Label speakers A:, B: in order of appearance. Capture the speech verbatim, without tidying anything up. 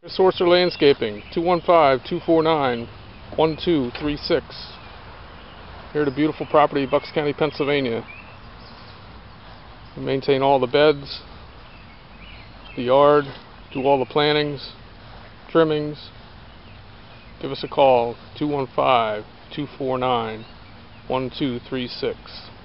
A: It's Orser Landscaping, two one five, two four nine, one two three six. Here at a beautiful property, Bucks County, Pennsylvania. We maintain all the beds, the yard, do all the plantings, trimmings. Give us a call, two one five, two four nine, one two three six.